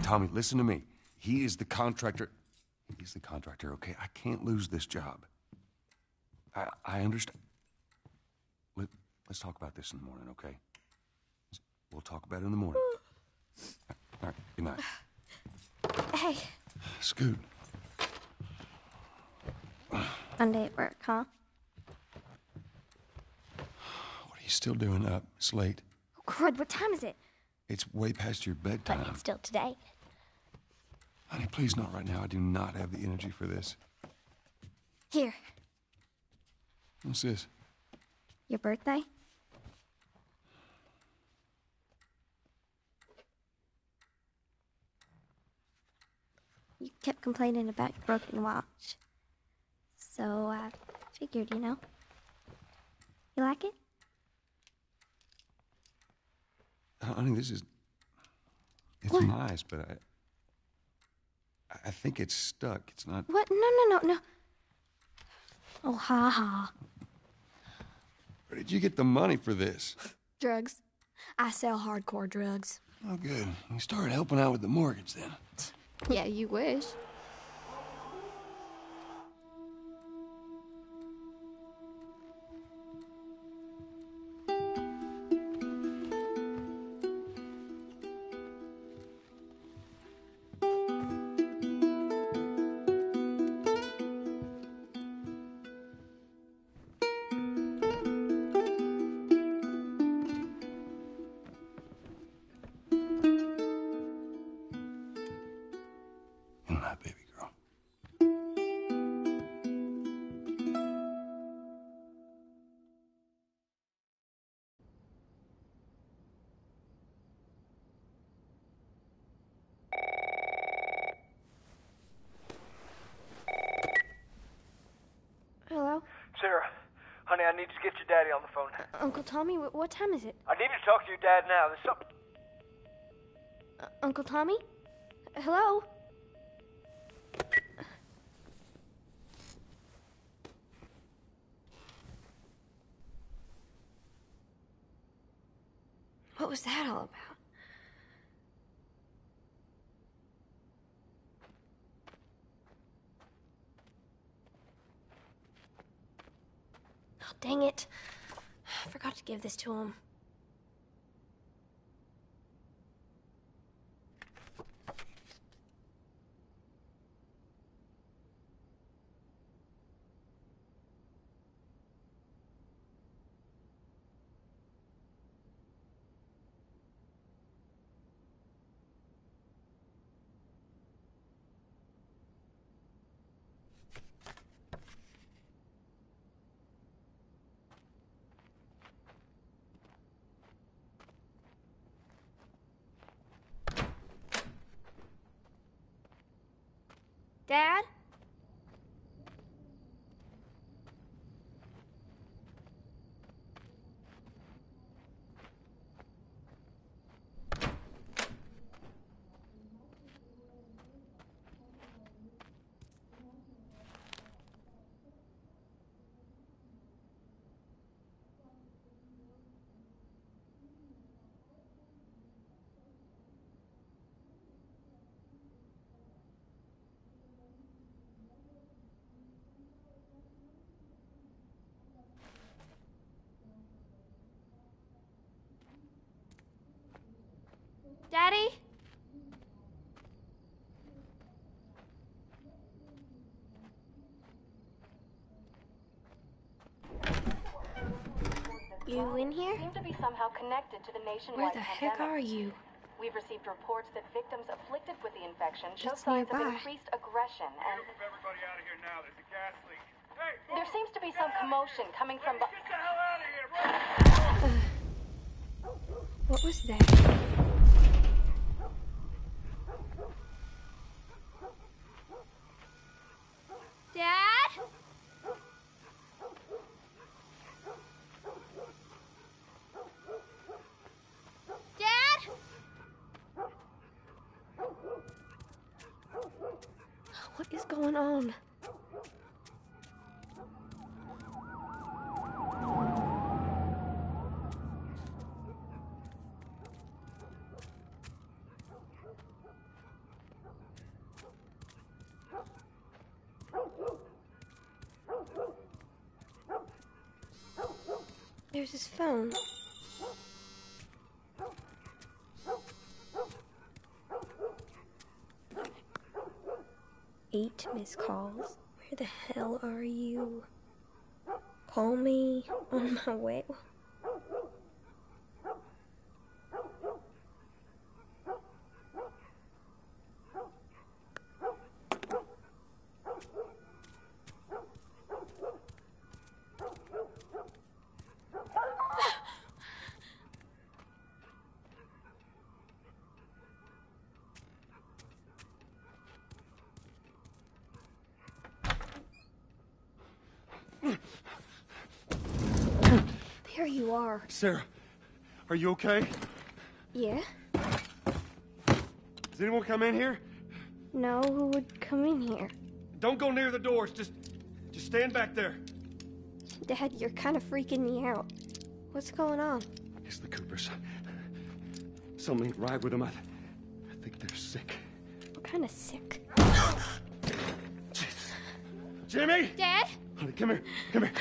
Tommy, listen to me. He is the contractor. He's the contractor, okay? I can't lose this job. I understand. Let's talk about this in the morning, okay? We'll talk about it in the morning. All right, good night. Hey. Scoot. Monday at work, huh? What are you still doing up? It's late. Oh, crud, what time is it? It's way past your bedtime. But it's still today. Honey, please not right now. I do not have the energy for this. Here. What's this? Your birthday? You kept complaining about your broken watch. So I figured, you know. You like it? Honey, this is... It's What? nice, but I think it's stuck. It's not... What? No. Oh, ha ha. Where did you get the money for this? Drugs. I sell hardcore drugs. Oh, good. You started helping out with the mortgage then. Yeah, you wish. Good night, baby girl. Hello? Sarah, honey, I need to get your daddy on the phone. Uncle Tommy, what time is it? I need to talk to your dad now. There's something... Uncle Tommy? Hello? What was that all about? Oh, dang it. I forgot to give this to him. Dad? Daddy? You in here? Seem to be somehow connected to the nationwide Where the heck pandemic. are you? We've received reports that victims afflicted with the infection show It's signs of nearby. increased aggression, and Move everybody out of here now. There's a gas leak. Hey, there seems to be some commotion coming from get the hell out of here, right? What was that? Dad? Dad? What is going on? There's his phone. Eight missed calls. Where the hell are you? Call me on my way. There you are. Sarah, are you okay? Yeah? Does anyone come in here? No, who would come in here? Don't go near the doors. Just stand back there. Dad, you're kind of freaking me out. What's going on? It's the Coopers. Something ain't right with them. I think they're sick. What kind of sick? Jesus. Jimmy! Dad? Honey, come here. Come here.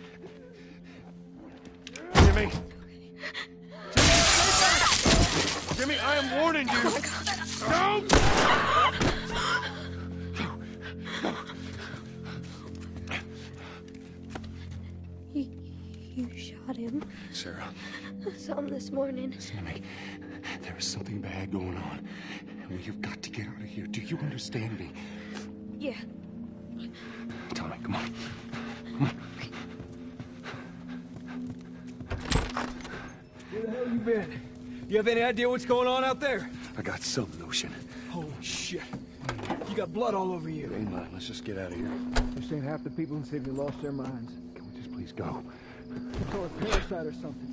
Jimmy! Jimmy, stay back! Jimmy, I am warning you! Don't! No! You shot him. Sarah. I saw him this morning. Listen to me. There is something bad going on. And you've got to get out of here. Do you understand me? Yeah. Tommy, come on. Come on. Where the hell you been? You have any idea what's going on out there? I got some notion. Holy shit. You got blood all over you. It ain't mine. Let's just get out of here. This ain't half the people in the city lost their minds. Can we just please go? Some sort of parasite or something.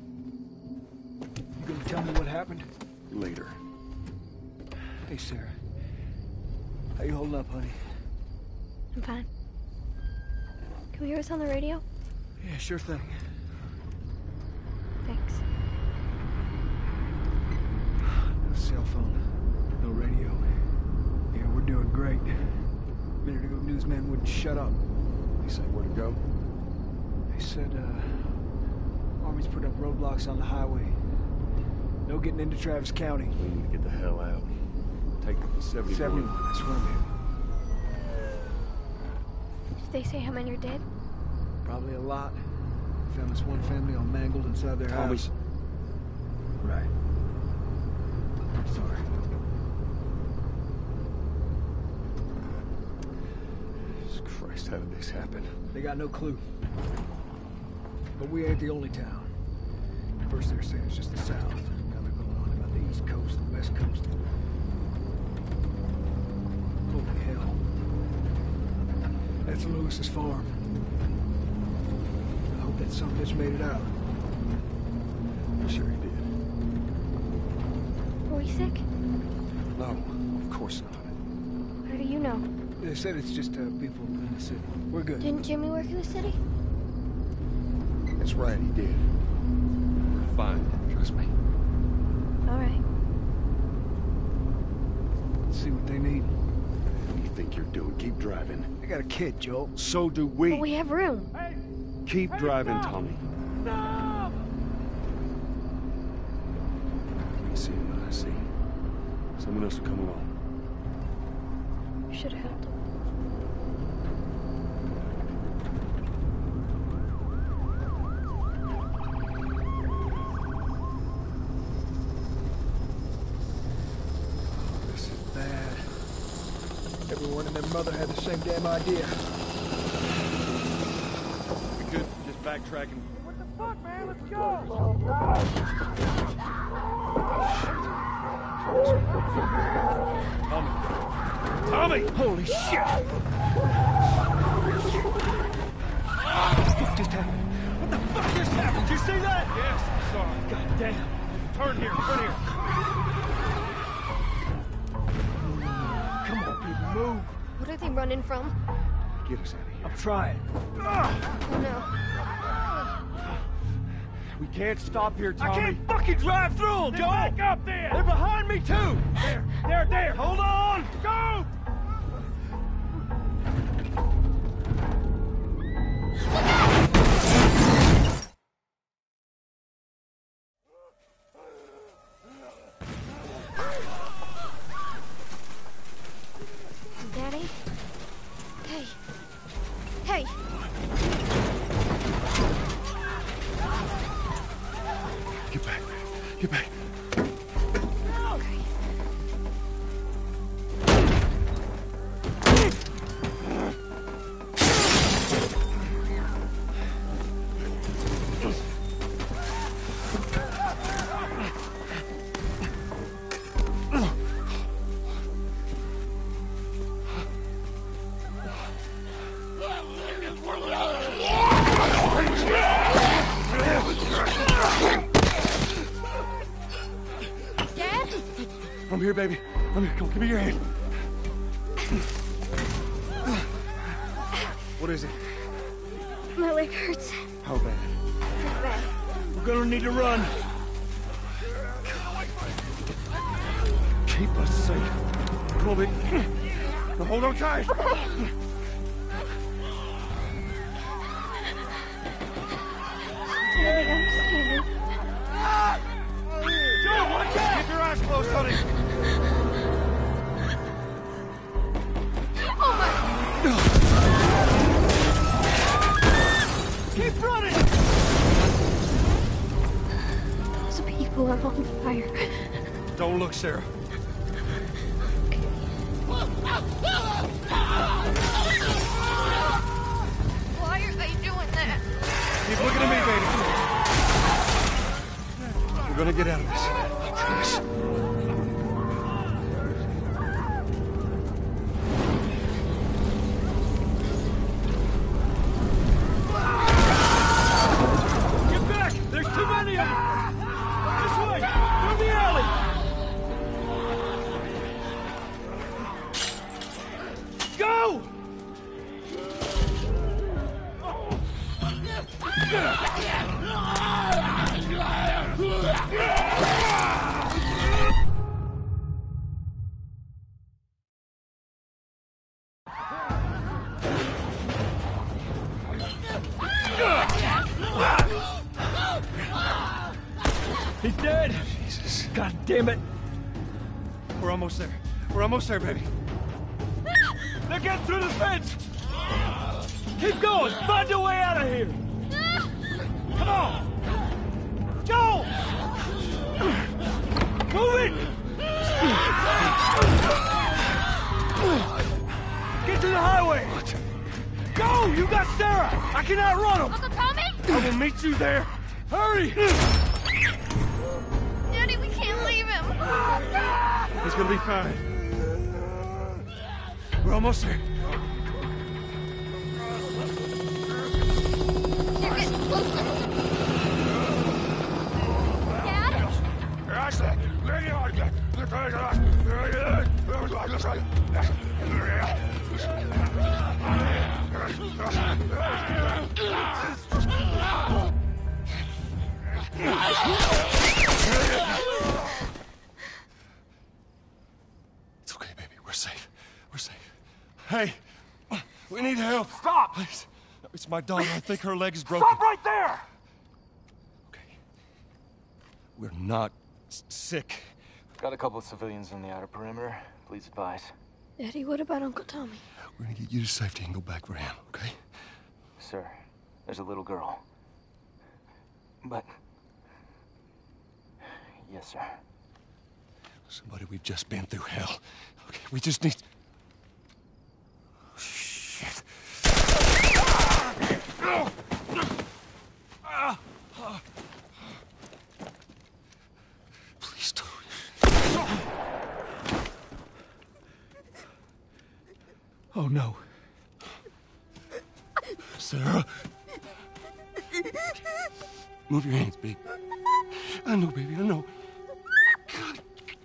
You gonna tell me what happened? Later. Hey, Sarah. How you holding up, honey? I'm fine. Can we hear us on the radio? Yeah, sure thing. Thanks. No cell phone. No radio. Yeah, we're doing great. A minute ago, newsman wouldn't shut up. They say where to go? They said, Army's put up roadblocks on the highway. No getting into Travis County. We need to get the hell out. Take 71. 71, that's where I'm headed. Did they say how many are dead? Probably a lot. Found this one family all mangled inside their house. Right. I'm sorry. Jesus Christ, how did this happen? They got no clue. But we ain't the only town. First they're saying it's just the South. Now they're going on about the East Coast, the West Coast. Holy hell. That's Lewis's farm. I hope that son of a bitch made it out. I'm sure he did. Were we sick? No, of course not. How do you know? They said it's just people in the city. We're good. Didn't Jimmy work in the city? That's right, he did. We're fine, trust me. All right. Let's see what they need. What do you think you're doing? Keep driving. I got a kid, Joel. So do we. But we have room. Hey! Keep driving, stop! Tommy. Stop! You see what I see. Someone else will come along. You should have helped him. This is bad. Everyone and their mother had the same damn idea. We could just backtrack and... What the fuck, man? Let's go! Tommy! Holy shit! What the fuck just happened? What the fuck just happened? Did you see that? Yes, I saw it. God damn. Turn here, turn here. Come on, people, move. What are they running from? Get us out of here. I'm trying. Oh no. We can't stop here, Tommy. I can't fucking drive through them, Joel! Back up there! They're behind me, too! There! Hold on! Go! I'm here, baby. I'm here. Come on, give me your hand. What is it? My leg hurts. How bad? Pretty bad. We're gonna need to run. Keep us safe. Come on, baby. Now hold on tight. Standing, I'm standing. Joe, watch out! Keep your eyes closed, honey. Oh my! Keep running! Those people are on fire. Don't look, Sarah. Why are they doing that? Keep looking at me, baby. We're gonna get out of this. I promise. Get back! There's too many of them! This way! Through the alley! Go! He's dead! Jesus. God damn it! We're almost there. We're almost there, baby. They're getting through the fence! Keep going! Find your way out of here! Come on! Joel! Move it! Get to the highway! Go! You got Sarah! I can outrun him! Uncle Tommy? I will meet you there! Hurry! Daddy, we can't leave him. It's gonna be fine. We're almost there. You're getting closer. Dad? It's okay, baby. We're safe. We're safe. Hey, we need help. Stop! Please. It's my daughter. I think her leg is broken. Stop right there! Okay. We're not sick. Got a couple of civilians on the outer perimeter. Please advise. Daddy, what about Uncle Tommy? We're gonna get you to safety and go back for him, okay? Sir, there's a little girl. But... Yes, sir. Listen, buddy, we've just been through hell. Okay, we just need... Oh, shit. Please don't. Oh no. Sarah. Move your hands, baby. I know, baby, I know. God.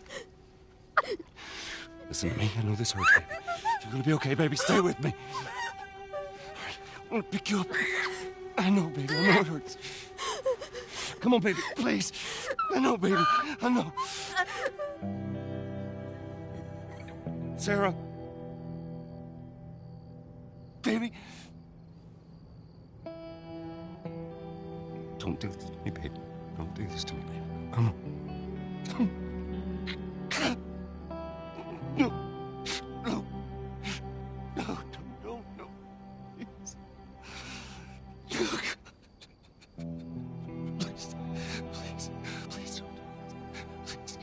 Listen to me. I know this hurts, baby. You're gonna be okay, baby. Stay with me. All right, I'm gonna pick you up. I know, baby. I know it hurts. Come on, baby. Please. I know, baby. I know. Sarah. Baby. Don't do this to me, baby. Don't do this to me, baby. Come on. No. No. No, no, no, no. Please. Please. Please. Please don't do this. Please.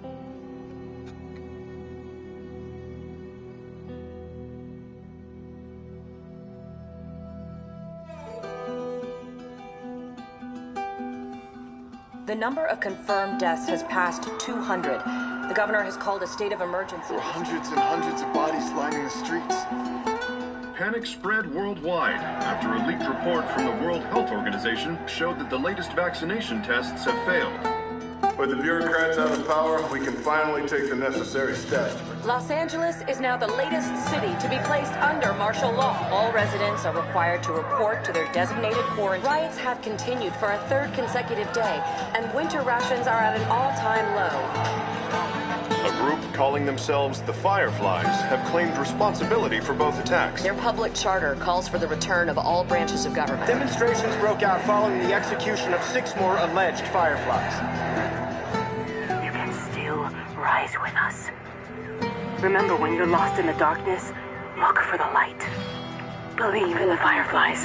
The number of confirmed deaths has passed 200. The governor has called a state of emergency. There are hundreds and hundreds of bodies lining the streets. Panic spread worldwide after a leaked report from the World Health Organization showed that the latest vaccination tests have failed. With the bureaucrats out of power, we can finally take the necessary steps. Los Angeles is now the latest city to be placed under martial law. All residents are required to report to their designated quarantine. Riots have continued for a third consecutive day, and winter rations are at an all-time low. A group calling themselves the Fireflies have claimed responsibility for both attacks. Their public charter calls for the return of all branches of government. Demonstrations broke out following the execution of 6 more alleged Fireflies. You can still rise with us. Remember, when you're lost in the darkness, look for the light. Believe in the Fireflies.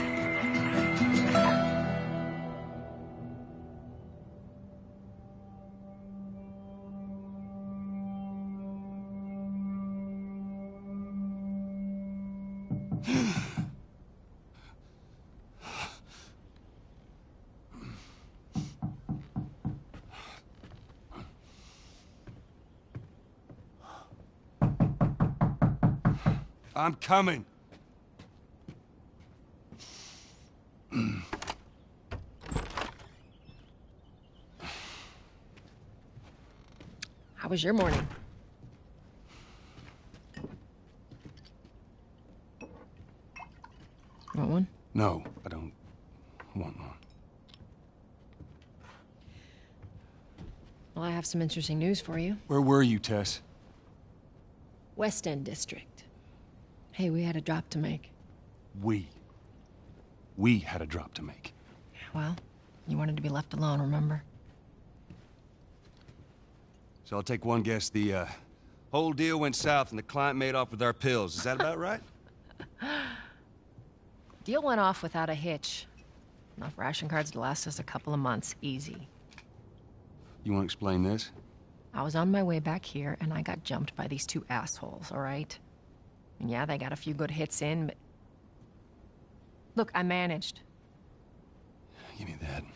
I'm coming. How was your morning? Want one? No, I don't want one. Well, I have some interesting news for you. Where were you, Tess? West End District. Hey, we had a drop to make. We had a drop to make. Well, you wanted to be left alone, remember? So I'll take one guess. The whole deal went south and the client made off with our pills. Is that about right? Deal went off without a hitch. Enough ration cards to last us a couple of months, easy. You want to explain this? I was on my way back here and I got jumped by these 2 assholes, all right? And yeah, they got a few good hits in, but... Look, I managed. Give me that. Are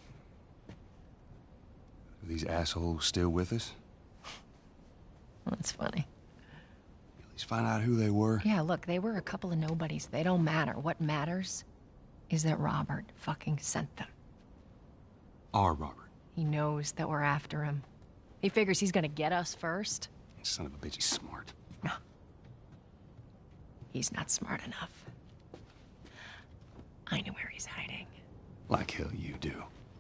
these assholes still with us? That's funny. At least find out who they were. Yeah, look, they were a couple of nobodies. They don't matter. What matters is that Robert fucking sent them. Our Robert. He knows that we're after him. He figures he's gonna get us first. Son of a bitch, he's smart. No. He's not smart enough. I know where he's hiding. Like hell you do.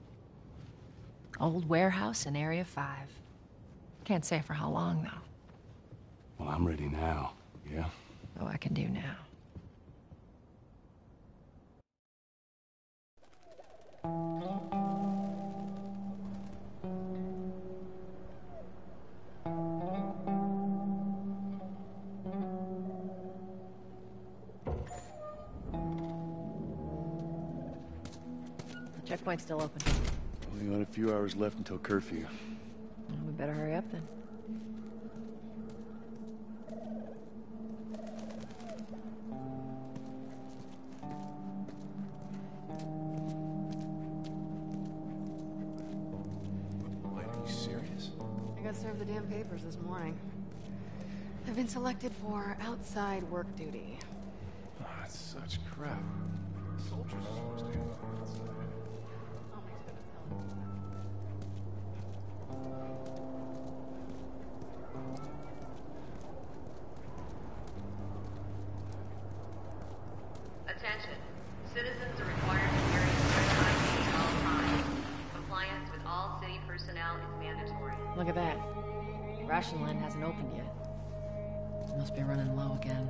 Old warehouse in Area 5. Can't say for how long, though. Well, I'm ready now, yeah? Oh, I can do now. Checkpoint's still open. Only got a few hours left until curfew. Well, we better hurry up then. Wait, are you serious? I got served the damn papers this morning. I've been selected for outside work duty. Oh, that's such crap. Soldiers are supposed to handle it outside. Attention. Citizens are required to carry a strict ID at all times. Compliance with all city personnel is mandatory. Look at that. Ration line hasn't opened yet. Must be running low again.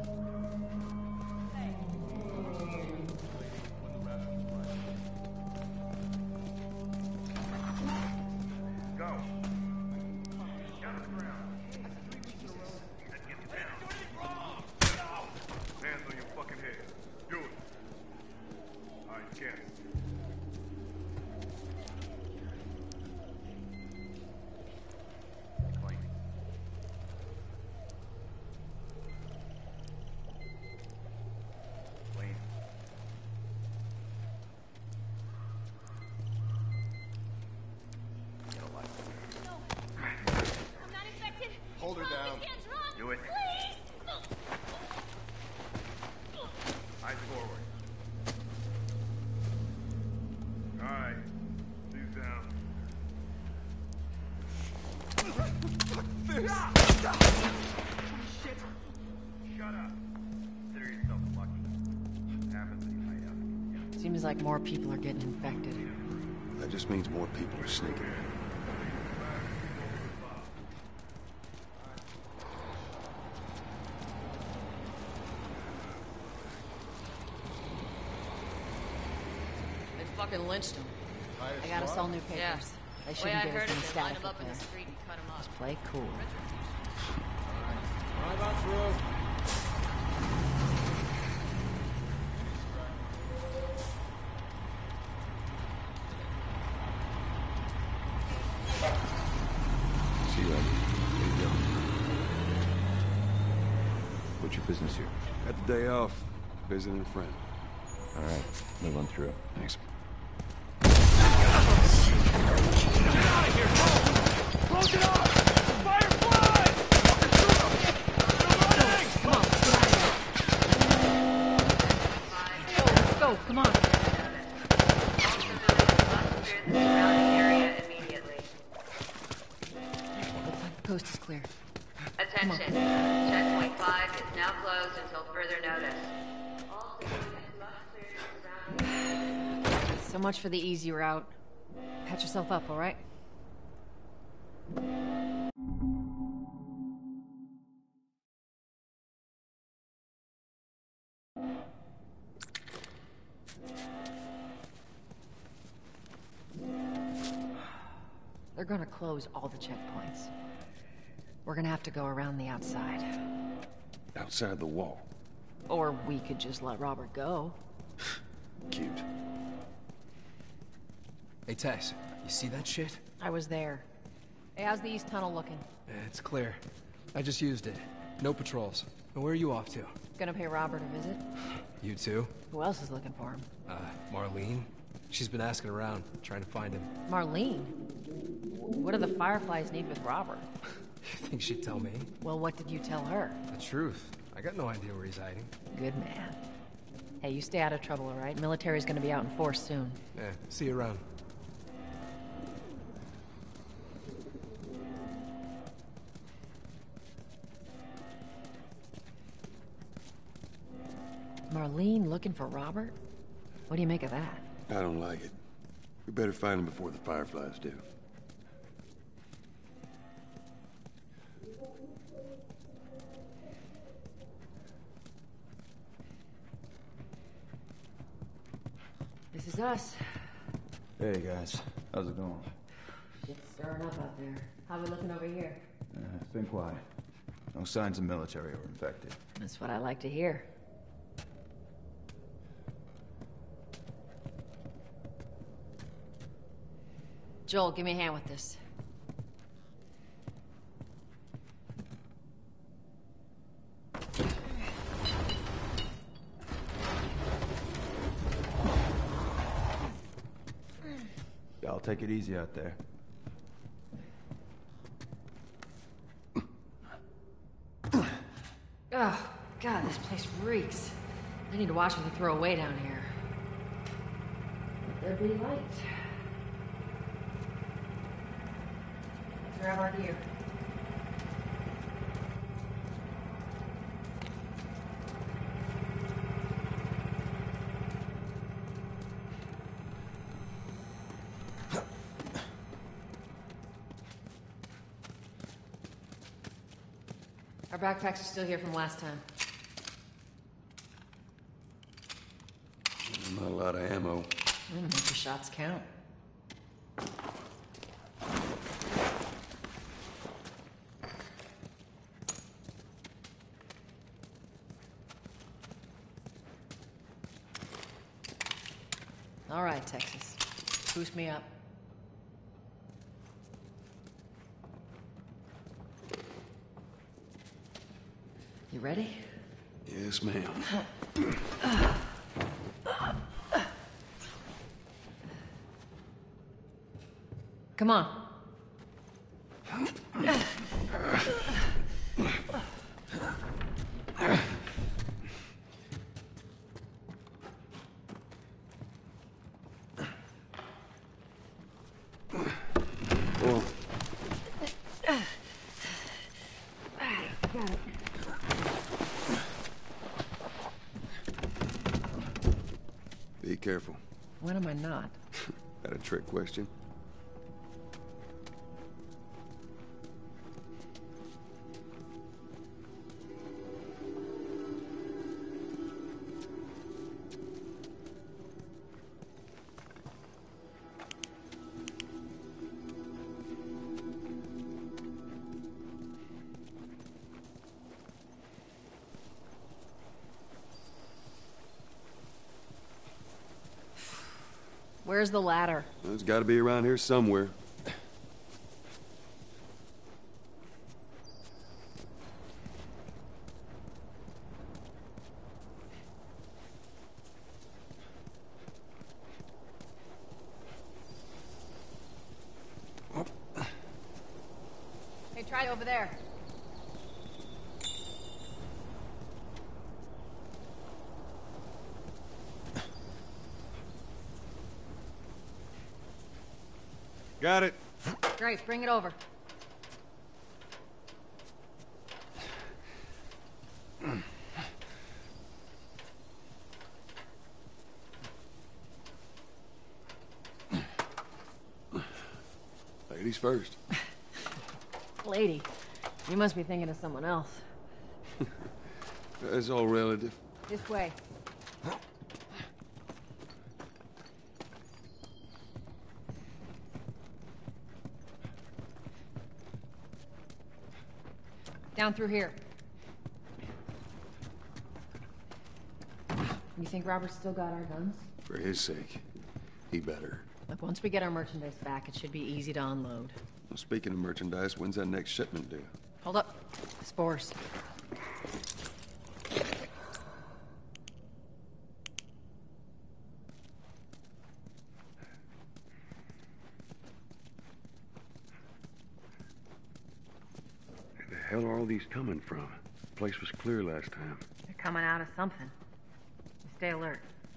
Seems like more people are getting infected. That just means more people are sneaking in. They fucking lynched him. I got us all new papers. Yeah. They shouldn't give us any static up in there. the street and cut him off. Just play cool. Drive on through. See you later. Here you go. What's your business here? Got the day off. Visiting a friend. All right, move on through. Thanks. Close it off! Firefly! Come on, let's go, come on. Looks like the coast is clear. Attention. Checkpoint 5 is now closed until further notice. All civilians must clear the surrounding. So much for the easy route. Patch yourself up, all right? They're gonna close all the checkpoints. We're gonna have to go around the outside. Outside the wall. Or we could just let Robert go. Cute. Hey, Tess, you see that shit? I was there. Hey, how's the east tunnel looking? It's clear. I just used it. No patrols. And where are you off to? Gonna pay Robert a visit? You too? Who else is looking for him? Marlene. She's been asking around, trying to find him. Marlene? What do the Fireflies need with Robert? You think she'd tell me? Well, what did you tell her? The truth. I got no idea where he's hiding. Good man. Hey, you stay out of trouble, all right? Military's gonna be out in force soon. Yeah, see you around. Marlene looking for Robert? What do you make of that? I don't like it. We better find him before the Fireflies do. This is us. Hey, guys. How's it going? Shit's stirring up out there. How we looking over here? It's been quiet. No signs of military or infected. That's what I like to hear. Joel, give me a hand with this. Y'all take it easy out there. Oh, God, this place reeks. I need to watch what they throw away down here. Let there be light. Grab our gear. Our backpacks are still here from last time. Not a lot of ammo. Make your shots count. All right, Texas. Boost me up. You ready? Yes, ma'am. Come on. at it. Be careful. When am I not? That a trick question? Where's the ladder? Well, it's got to be around here somewhere. Hey, try over there. Got it. Great, bring it over. Ladies first. Lady, you must be thinking of someone else. It's all relative. This way. Down through here. You think Robert's still got our guns? For his sake, he better. Look, once we get our merchandise back, it should be easy to unload. Well, speaking of merchandise, when's that next shipment due? Hold up. Spores. Where the hell are all these coming from? The place was clear last time. They're coming out of something. Stay alert.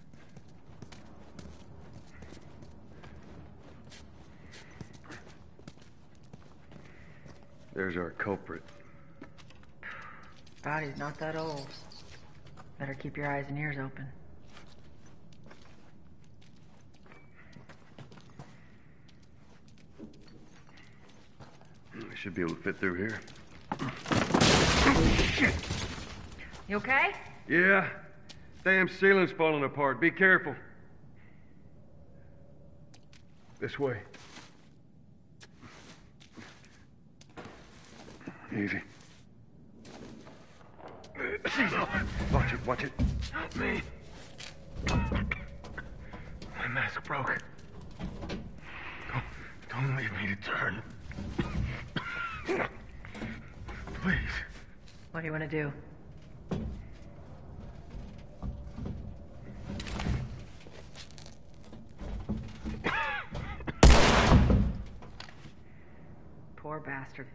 There's our culprit. Body's not that old. Better keep your eyes and ears open. I should be able to fit through here. You okay? Yeah. Damn ceiling's falling apart. Be careful. This way. Easy. Watch it, watch it. Help me. My mask broke. Don't leave me to turn. Please. What do you want to do? Poor bastard.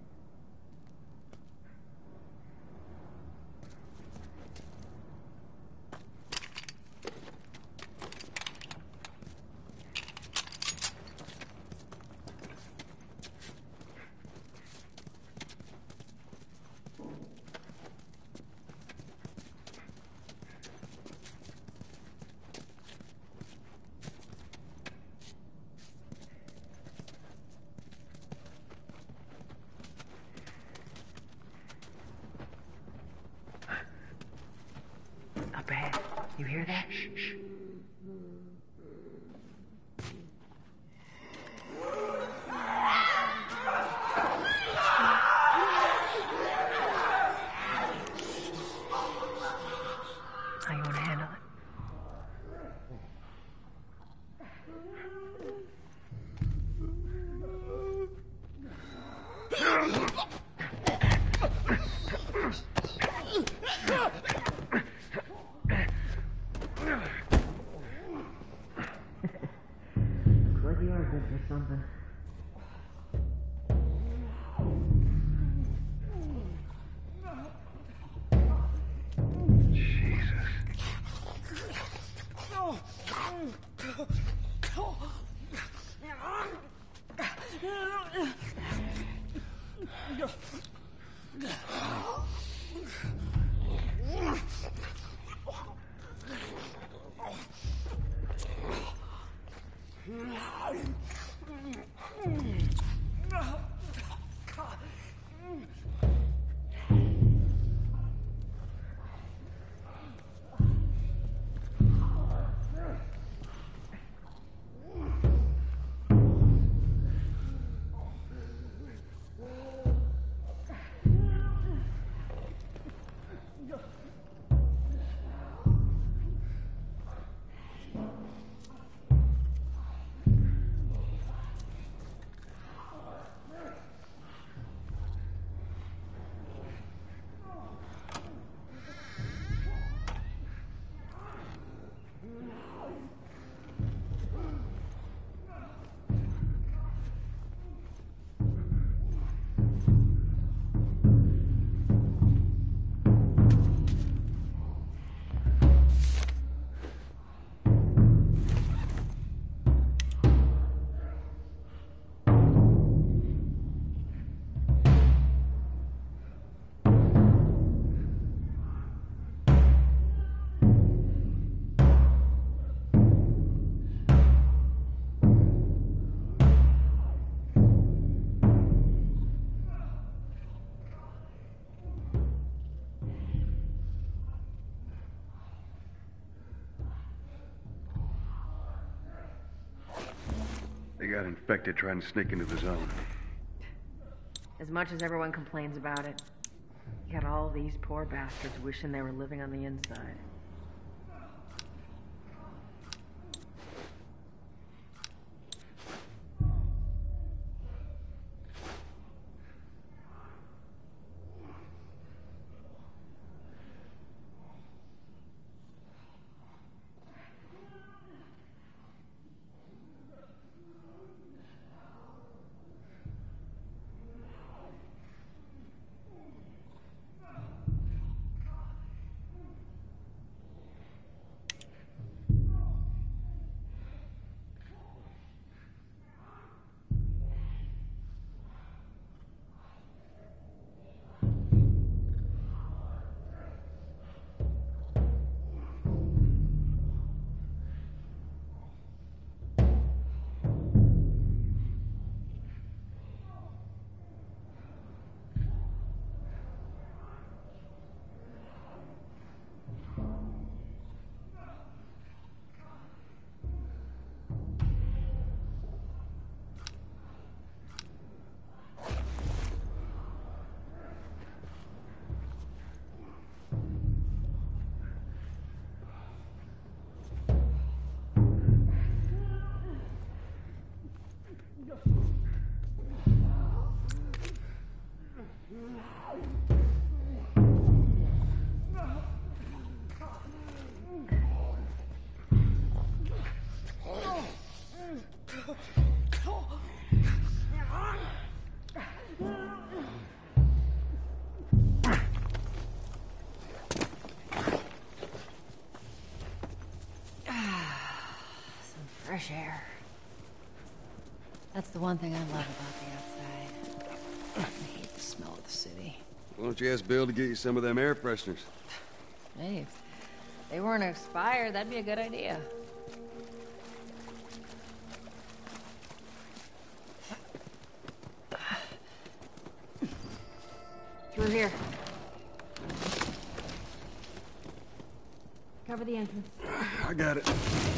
Up ahead. You hear that? Shh, shh. How you want to handle it? Looks like you are good for something. got infected trying to sneak into the zone. As much as everyone complains about it, you got all these poor bastards wishing they were living on the inside. Fresh air. That's the one thing I love about the outside. I hate the smell of the city. Why don't you ask Bill to get you some of them air fresheners? Hey, if they weren't expired, that'd be a good idea. Through here. Cover the entrance. I got it.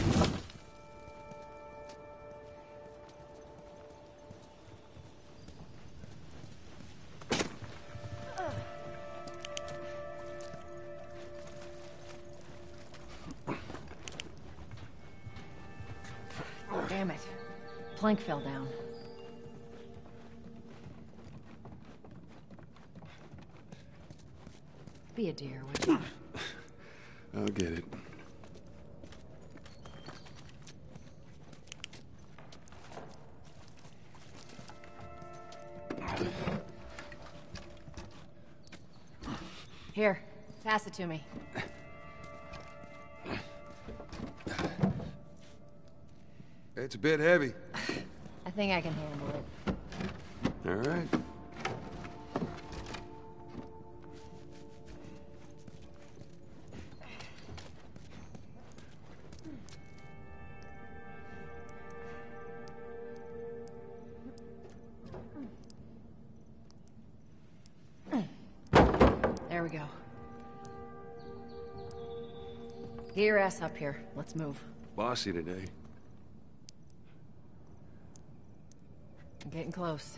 Damn it. Plank fell down. Be a dear, would you? I'll get it. Here, pass it to me. It's a bit heavy. I think I can handle it. All right. There we go. Get your ass up here. Let's move. Bossy today. I'm getting close.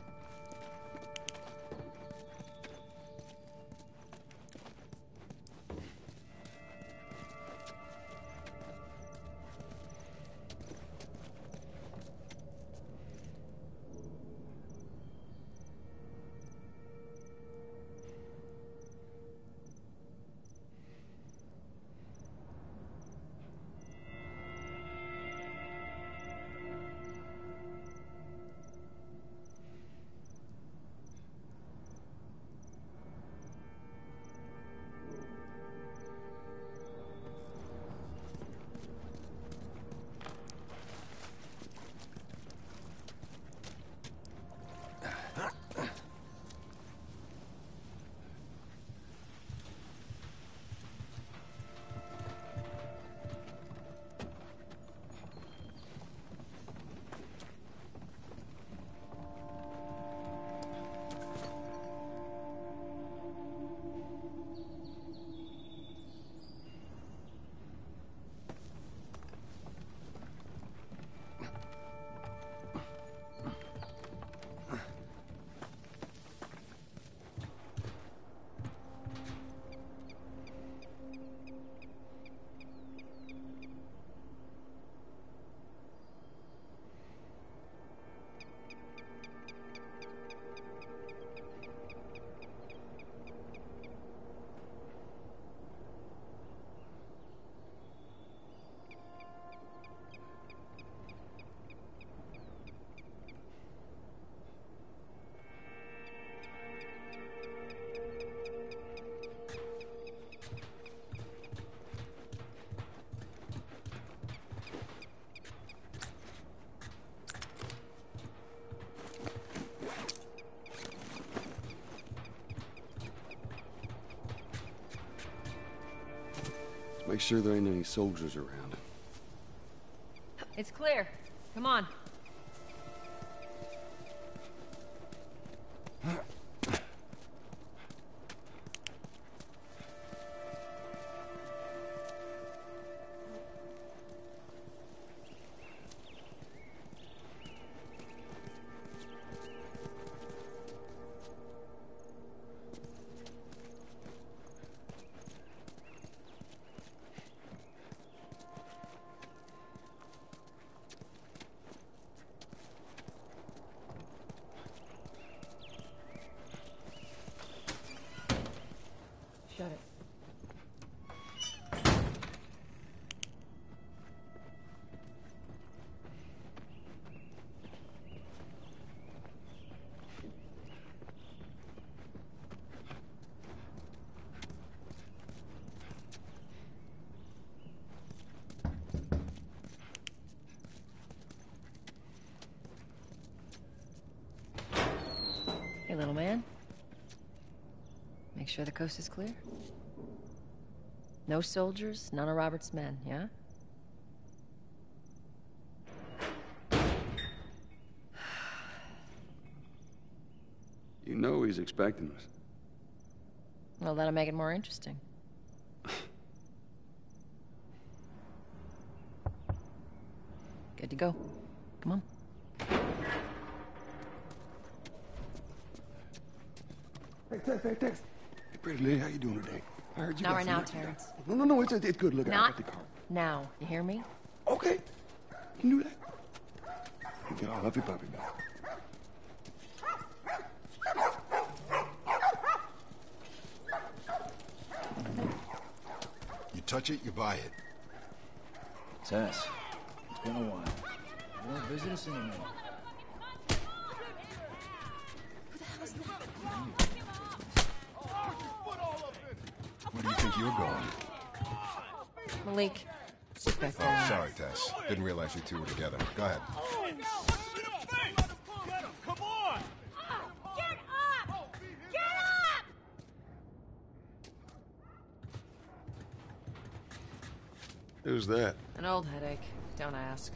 Make sure there ain't any soldiers around. It's clear. Come on. Shut it. Hey, little man. Make sure the coast is clear. No soldiers, none of Robert's men, yeah? You know he's expecting us. Well, that'll make it more interesting. Good to go. Come on. Hey, Tex. Hey, pretty lady, how you doing today? I heard you Not got right some- now, Terrence. No, it's good. Look, I Not got the car. now. You hear me? Okay. You can do that. You get all huffy puppy now. You touch it, you buy it. Tess, it's been a while. You won't visit us anymore. Where do you think you're going? Malik, sit back Oh, there. sorry, Tess. Didn't realize you two were together. Go ahead. Come on! Get up! Get up! Who's that? An old headache. Don't ask.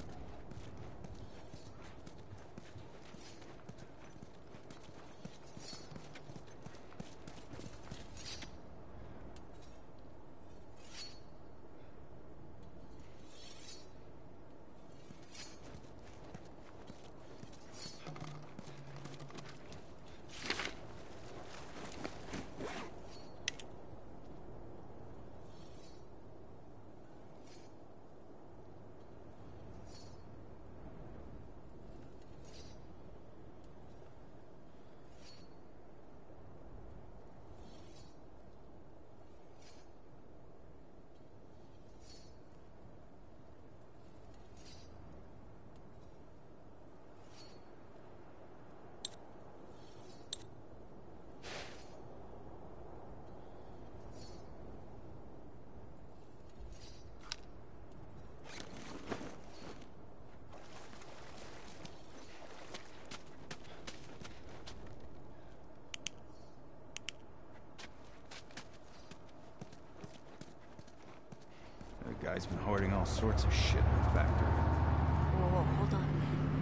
The guy's been hoarding all sorts of shit in the factory. Whoa, hold on.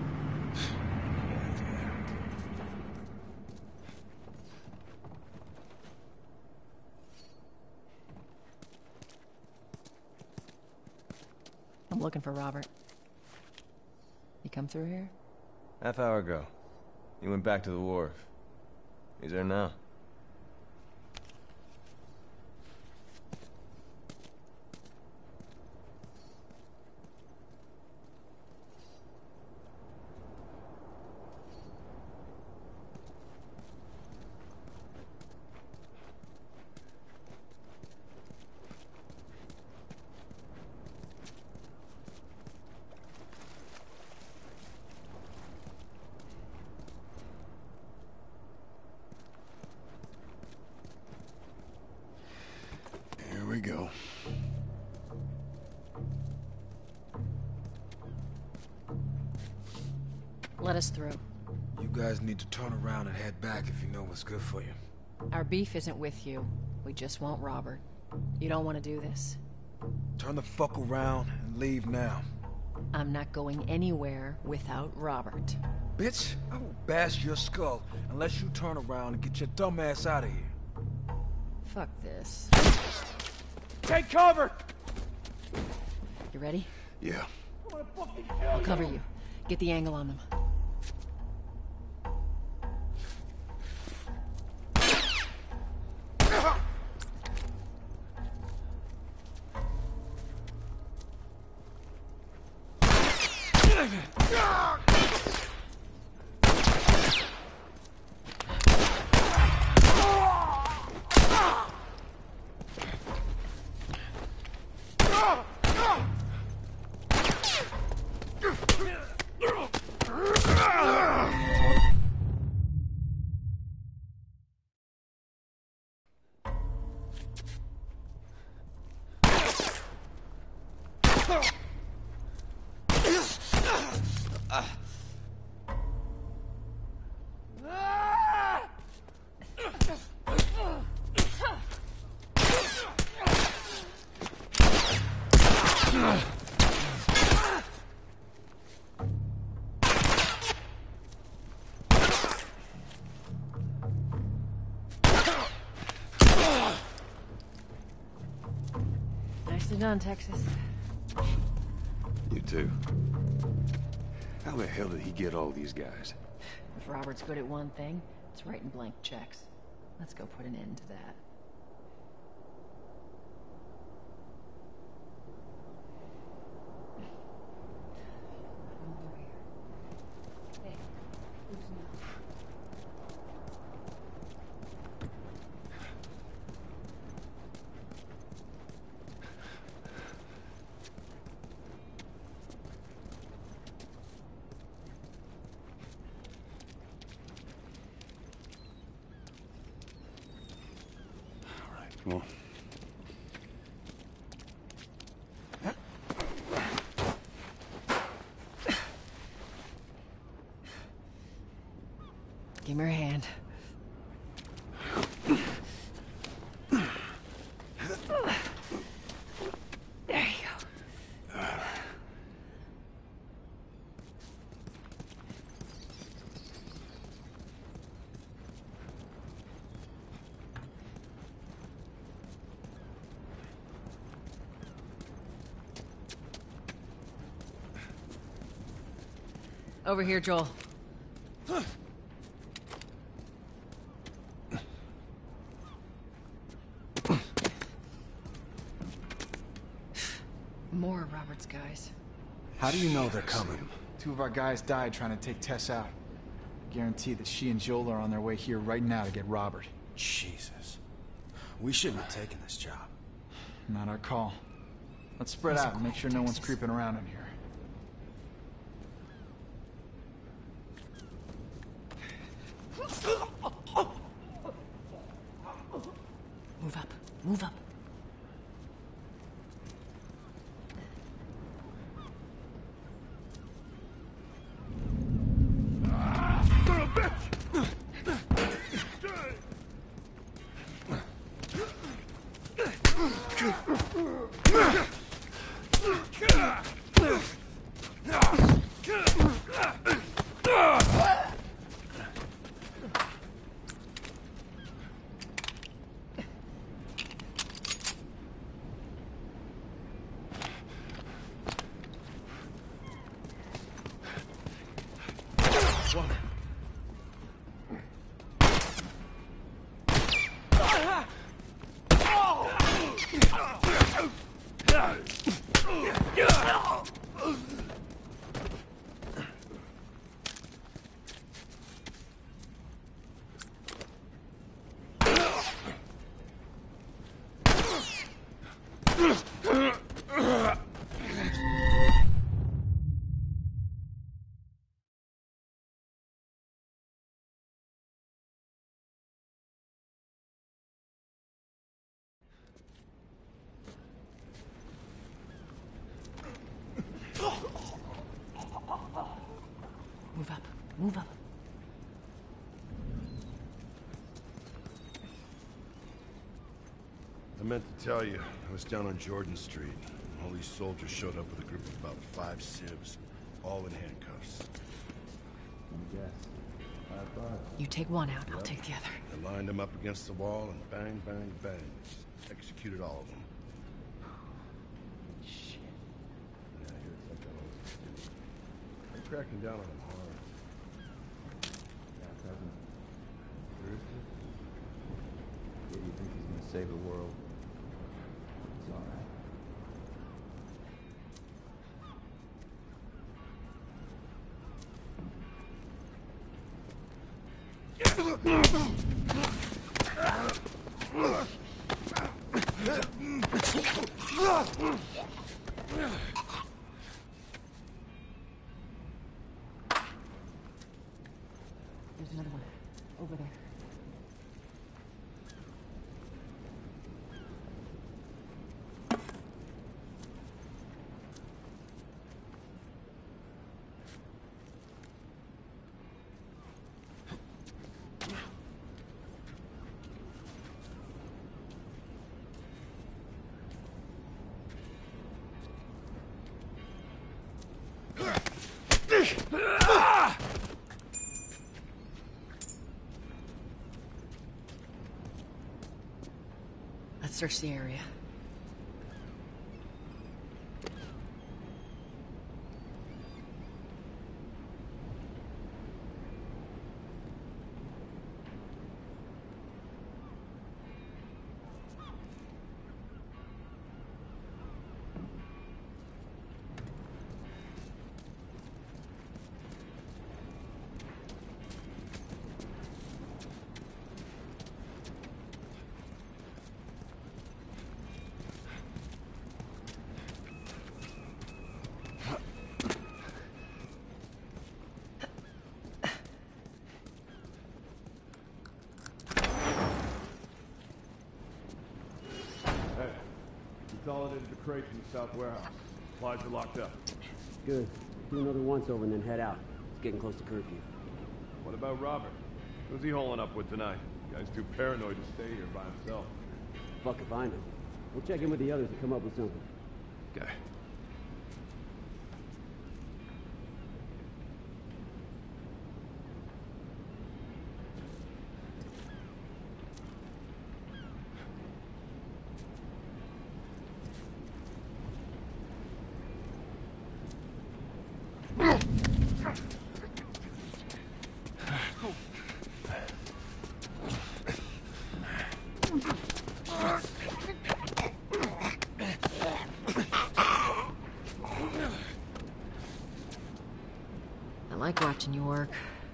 I'm looking for Robert. You come through here? Half hour ago. He went back to the wharf. He's there now. Here we go. Let us through. You guys need to turn around and head back if you know what's good for you. Our beef isn't with you. We just want Robert. You don't want to do this. Turn the fuck around and leave now. I'm not going anywhere without Robert. Bitch, I will bash your skull unless you turn around and get your dumb ass out of here. Fuck this. Take cover! You ready? Yeah. I'll cover you. Get the angle on them. Nicely done, Texas. You too. How the hell did he get all these guys? If Robert's good at one thing, it's writing blank checks. Let's go put an end to that. Come on. Give me your hand. There you go. Over here, Joel. More of Robert's guys. How do you know they're coming? Two of our guys died trying to take Tess out. I guarantee that she and Joel are on their way here right now to get Robert. Jesus. We shouldn't have taken this job. Not our call. Let's spread out and make sure no one's creeping around in here. Move up. Move up. Move up. Move up. I meant to tell you, I was down on Jordan Street. All these soldiers showed up with a group of about 5 civs, all in handcuffs. You take one out, I'll take the other. They lined them up against the wall and bang, bang, bang. Executed all of them. Shit. Yeah, I hear it's like that all over the city. They're cracking down on them hard. Yeah, cousin. Seriously? Yeah, you think he's gonna save the world? It's alright. There's another one. Over there. Let's search the area. Consolidated the crates in the south warehouse. Supplies are locked up. Good. Do another once over and then head out. It's getting close to curfew. What about Robert? Who's he holing up with tonight? Guy's too paranoid to stay here by himself. Fuck if I know. We'll check in with the others to come up with something. Okay. I like watching you work.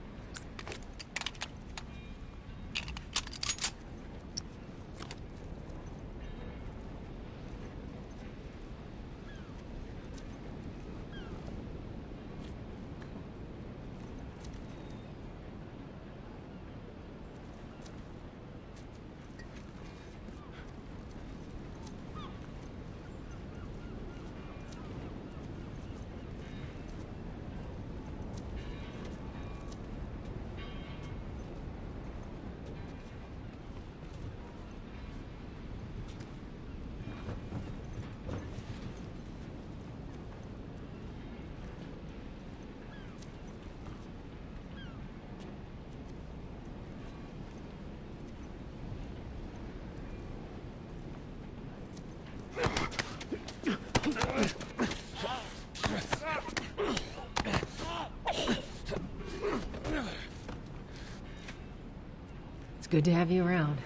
It's good to have you around.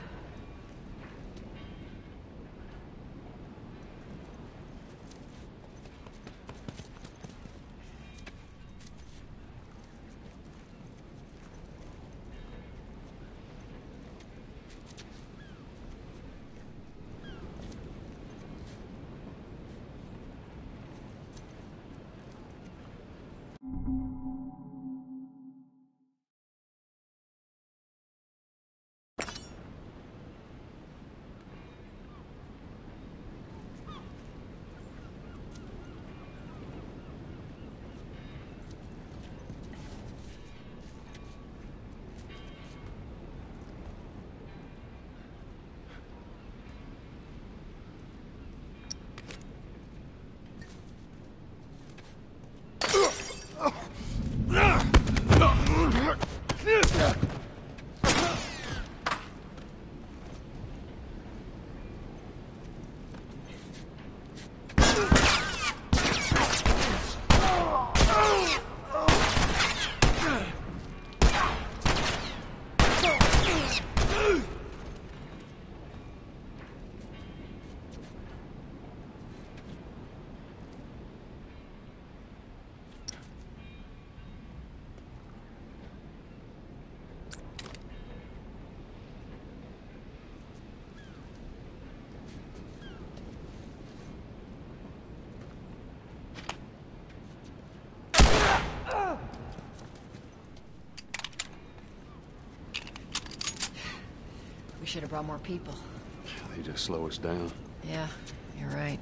should have brought more people. They just slow us down. Yeah, you're right.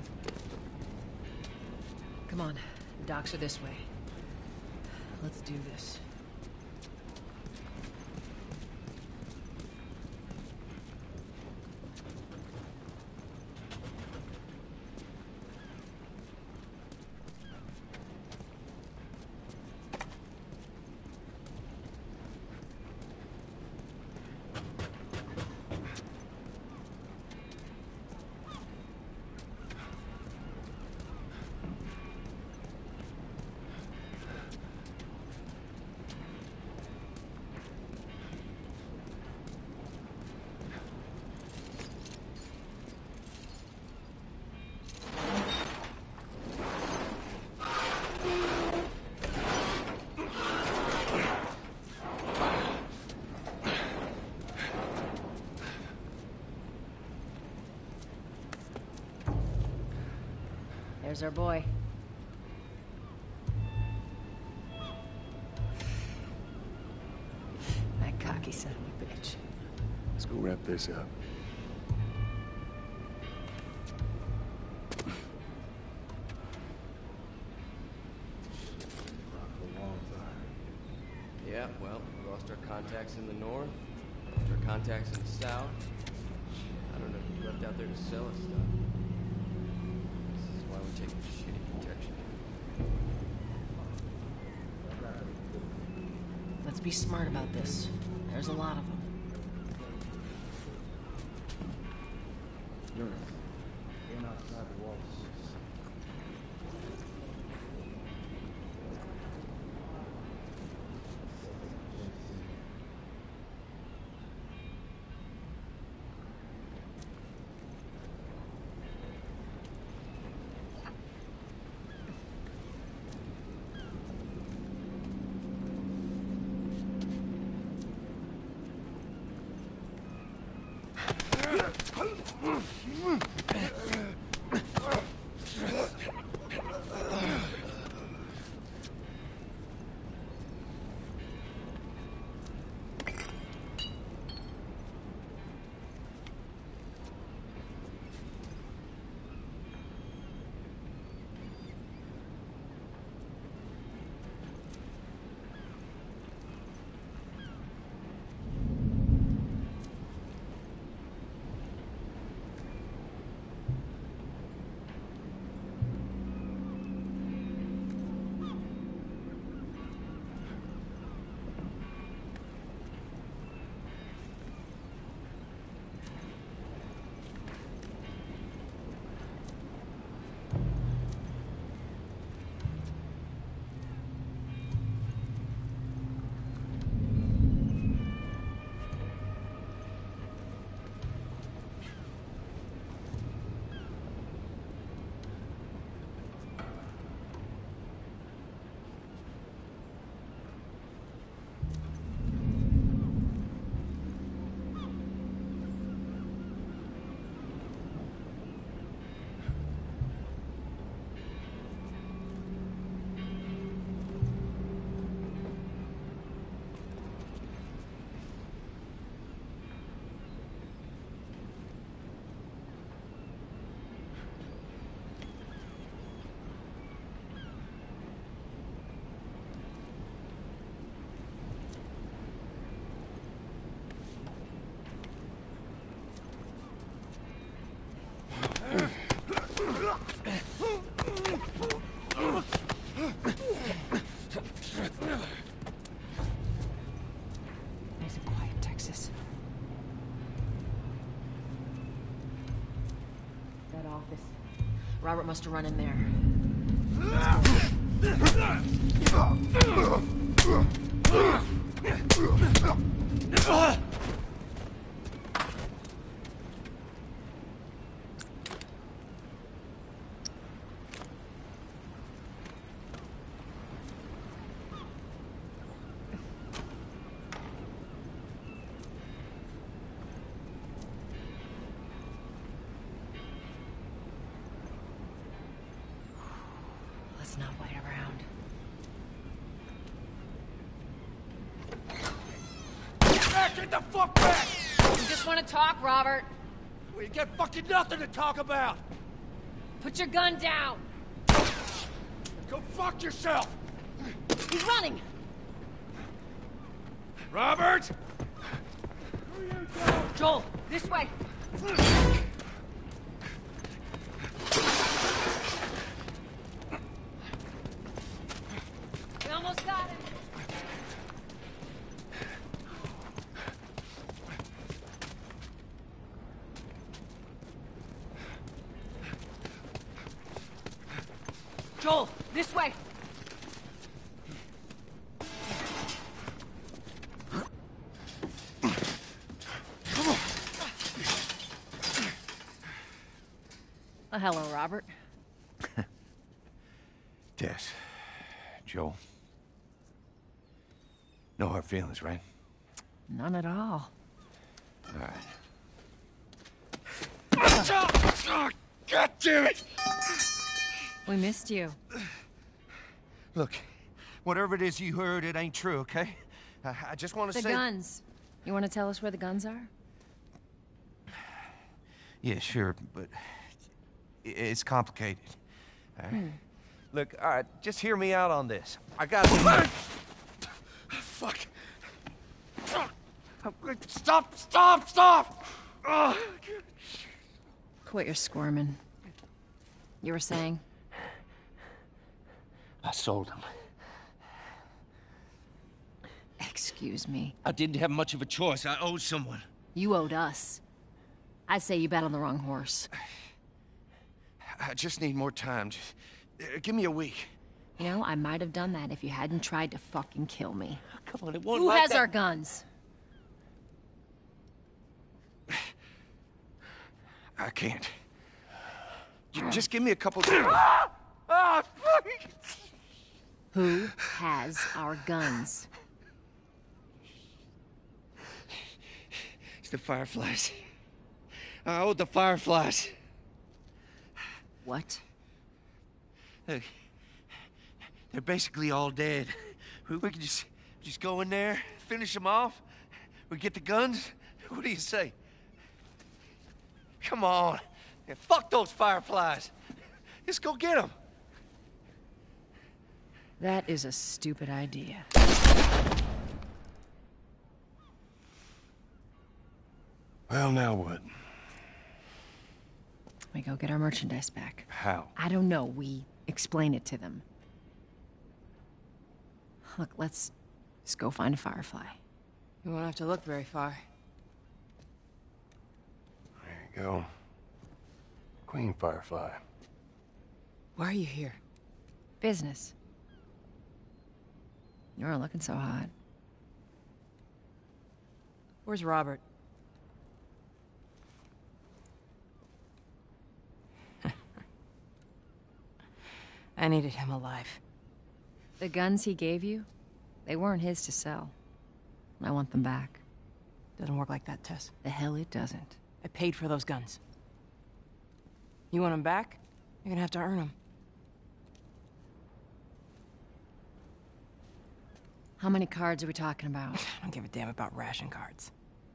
Come on, the docks are this way. Let's do this. There's our boy. That cocky son of a bitch. Let's go wrap this up. Yeah, well, we lost our contacts in the north, lost our contacts in the south. I don't know if you left out there to sell us stuff. This is why we take shitty protection. Let's be smart about this. There's a lot of them. You're outside the walls. Nice and quiet, Texas. That office. Robert must have run in there. Let's not wait around. Back! Get the fuck back! We just just want to talk, Robert. We got fucking nothing to talk about! Put your gun down. Go fuck yourself! He's running. Robert! Joel, this way. We almost got him. Joel, this way. Well, hello, Robert. Tess. Joel. No hard feelings, right? None at all. All right. God damn it! We missed you. Look, whatever it is you heard, it ain't true, okay? I just want to The say... guns. You want to tell us where the guns are? Yeah, sure, but it's complicated. All right? Look, all right, just hear me out on this. I got... Fuck. Stop! Oh. Quit your squirming. You were saying? I sold him. Excuse me. I didn't have much of a choice. I owed someone. You owed us. I'd say you bet on the wrong horse. I just need more time. Just, give me a week. You know, I might have done that if you hadn't tried to fucking kill me. Come on, it won't Who like has that. our guns? I can't. Just give me a couple... Who has our guns? It's the Fireflies. I owed the Fireflies. What? Look, they're basically all dead. We could just go in there, finish them off. We get the guns. What do you say? Come on. Yeah, fuck those Fireflies. Just go get them. That is a stupid idea. Well, now what? We go get our merchandise back. How? I don't know. We explain it to them. Look, let's just go find a Firefly. You won't have to look very far. There you go. Queen Firefly. Why are you here? Business. You aren't looking so hot. Where's Robert? I needed him alive. The guns he gave you, they weren't his to sell. I want them back. Doesn't work like that, Tess. The hell it doesn't. I paid for those guns. You want them back? You're gonna have to earn them. How many cards are we talking about? I don't give a damn about ration cards.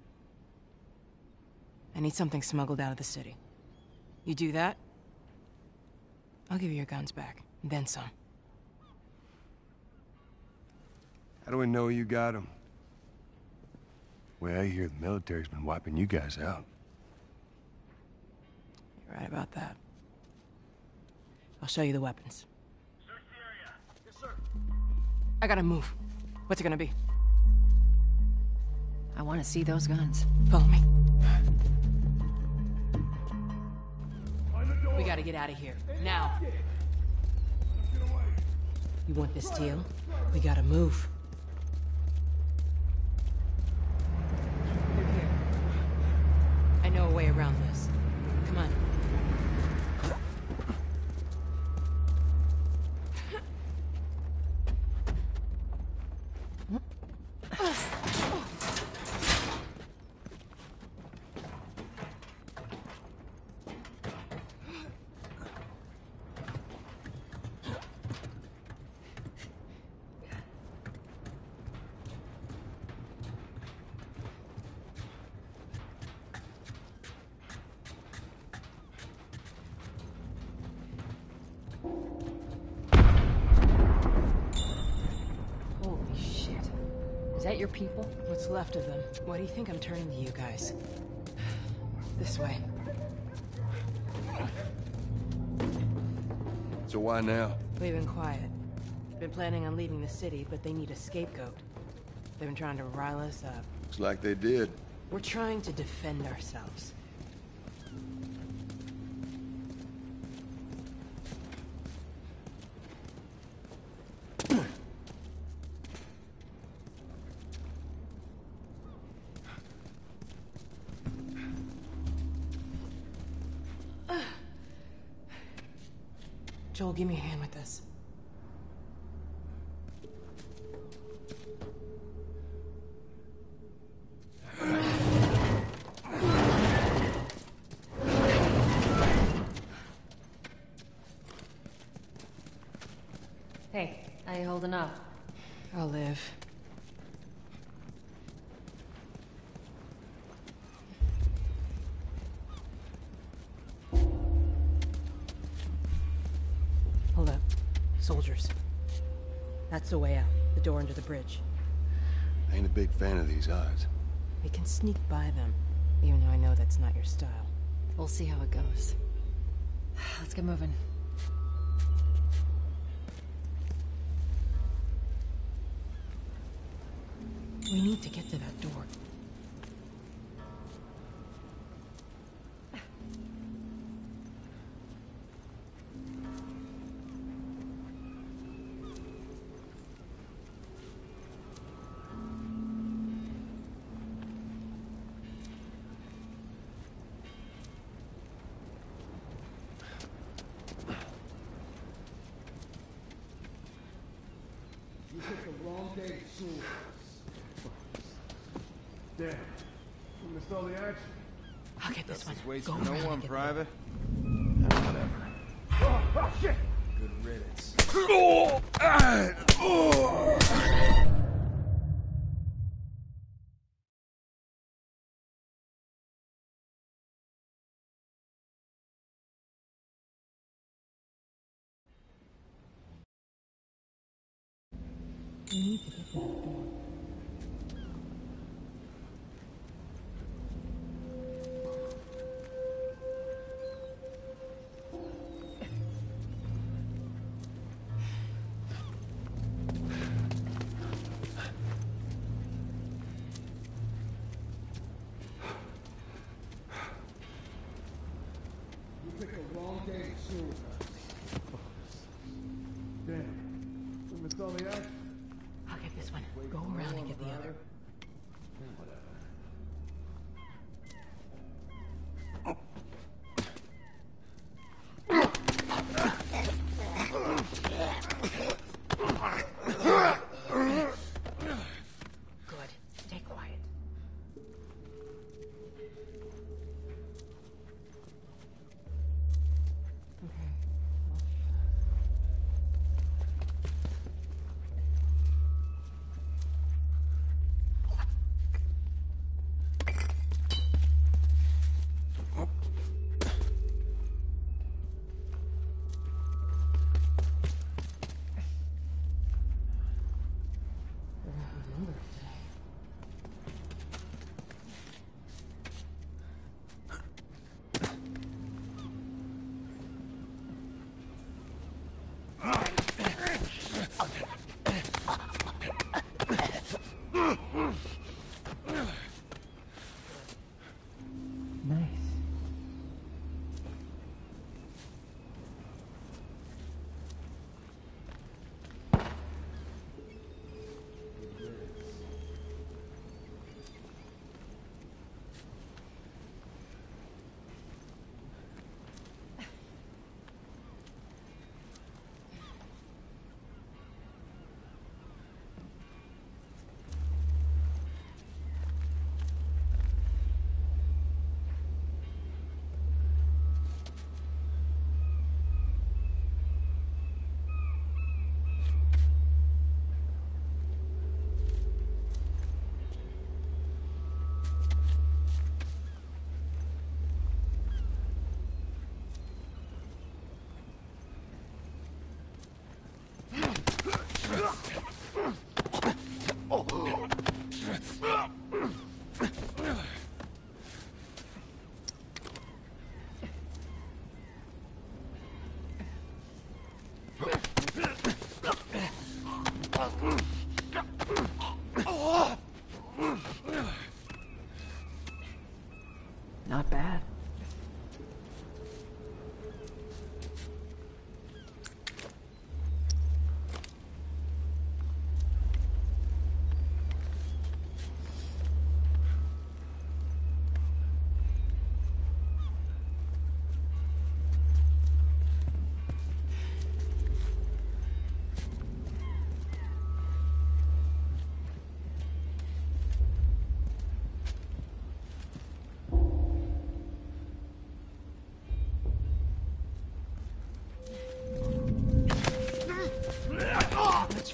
I need something smuggled out of the city. You do that, I'll give you your guns back, and then some. How do we know you got them? Well, I hear the military's been wiping you guys out. You're right about that. I'll show you the weapons. Search the area. Yes, sir. I gotta move. What's it gonna be? I want to see those guns. Follow me. We gotta get out of here. Now. You want this deal? We gotta move. I know a way around this. Come on. your people? What's left of them. Why do you think I'm turning to you guys? This way. So why now? We've been quiet. Been planning on leaving the city, but they need a scapegoat. They've been trying to rile us up. Looks like they did. We're trying to defend ourselves. Joel, give me a hand with this. Hey, how you holding up? I'll live. Hold up. Soldiers. That's the way out. The door under the bridge. I ain't a big fan of these odds. We can sneak by them, even though I know that's not your style. We'll see how it goes. Let's get moving. We need to get to that door. You took the wrong day to school. Damn. You missed all the action. I'll get this one. Waits Go for no around one, and get Private. Whatever. Oh, shit! Good riddance. We need to get to that door. You picked the wrong day to school with us. Damn. You missed all the action. I'll get this one. Go around and get the other. Good. Stay quiet.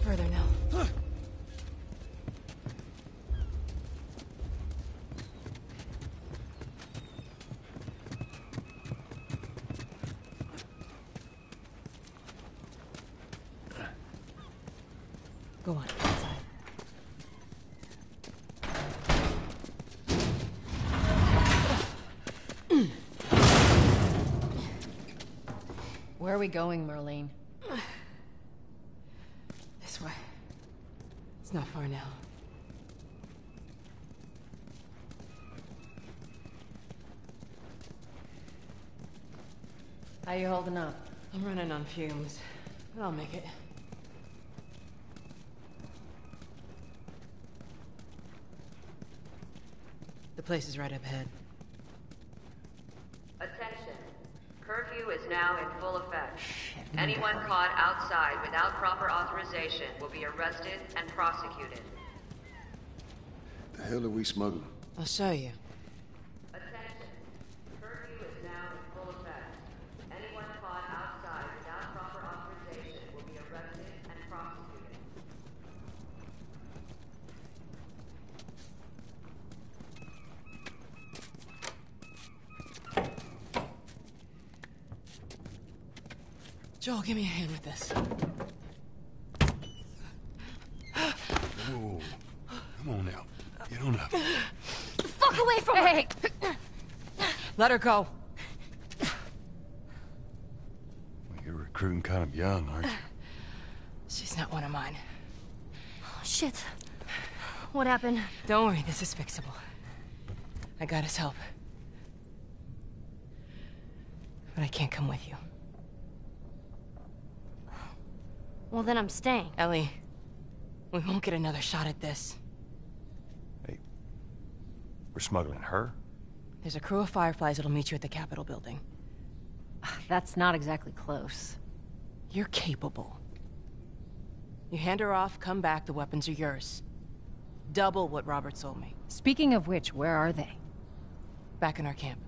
further now. Go on, inside. Where are we going, Marlene? This way. It's not far now. How you holding up? I'm running on fumes, but I'll make it. The place is right up ahead. Attention. Curfew is now in full effect. Anyone caught outside without proper authorization will be arrested and prosecuted. The hell are we smuggling? I'll show you. Attention. Curfew is now in full effect. Anyone caught outside without proper authorization will be arrested and prosecuted. Joel, give me a hand with this. Whoa. Come on now. Get on up. Fuck away from her! Hey! Let her go. Well, you're recruiting kind of young, aren't you? She's not one of mine. Oh, shit. What happened? Don't worry, this is fixable. I got his help. But I can't come with you. Well, then I'm staying. Ellie, we won't get another shot at this. Hey, we're smuggling her? There's a crew of Fireflies that'll meet you at the Capitol building. That's not exactly close. You're capable. You hand her off, come back, the weapons are yours. Double what Robert sold me. Speaking of which, where are they? Back in our camp.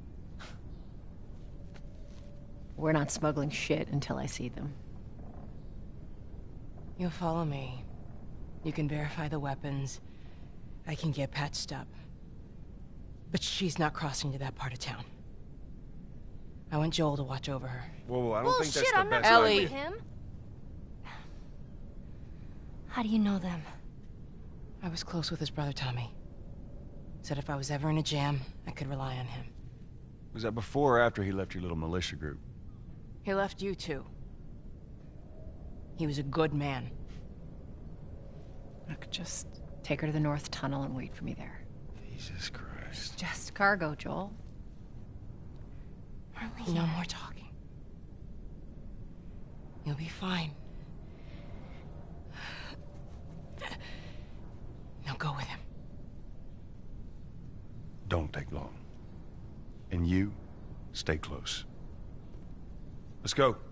We're not smuggling shit until I see them. You'll follow me. You can verify the weapons. I can get patched up. But she's not crossing to that part of town. I want Joel to watch over her. Whoa, I don't think that's Bullshit, the I'm not best going idea. with him. How do you know them? I was close with his brother Tommy. Said if I was ever in a jam, I could rely on him. Was that before or after he left your little militia group? He left you too. He was a good man. Look, just take her to the North Tunnel and wait for me there. Jesus Christ. Just cargo, Joel. No more talking. You'll be fine. Now go with him. Don't take long. And you, stay close. Let's go.